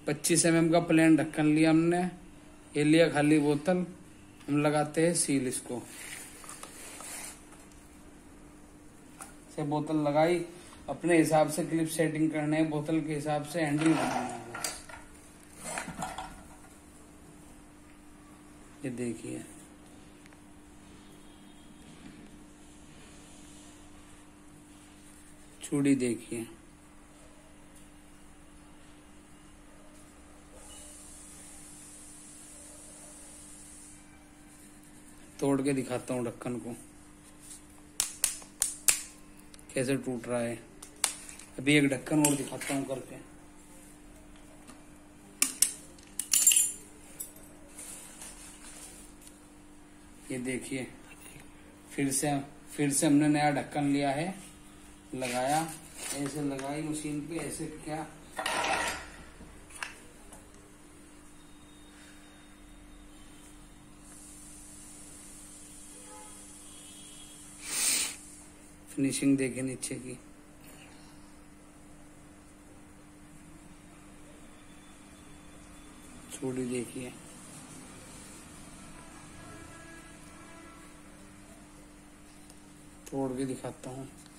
25 mm का plane ढक्कन लिया हमने, ये लिया खाली बोतल। हम लगाते हैं सील इसको से। बोतल लगाई, अपने हिसाब से क्लिप सेटिंग करने है, बोतल के हिसाब से हैंडल बनाना है। ये देखिए, चूड़ी देखिए, तोड़ के दिखाता हूँ ढक्कन को कैसे टूट रहा है। अभी एक ढक्कन और दिखाता हूँ करके। ये देखिए, फिर से हमने नया ढक्कन लिया है, लगाया, ऐसे लगाई मशीन पे, ऐसे क्या फिनिशिंग देखिए नीचे की। चूड़ी देखिए, तोड़ के दिखाता हूँ।